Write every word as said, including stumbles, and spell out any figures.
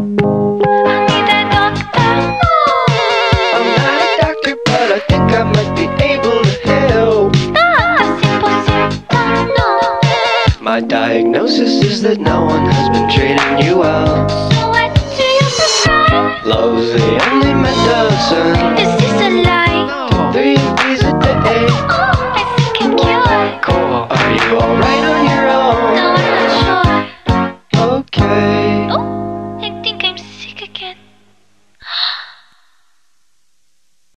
need a doctor. I'm not a doctor, but I think I might be able to help. My diagnosis is that no one has been treating you well. So what do you prescribe? Love's the only medicine. Is